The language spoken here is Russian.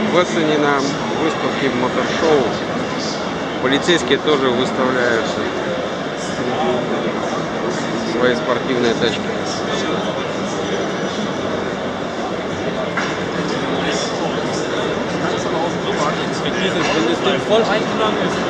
В Эссене на выставке мотошоу полицейские тоже выставляют свои спортивные тачки. Wenn das Ding voll eingenommen ist,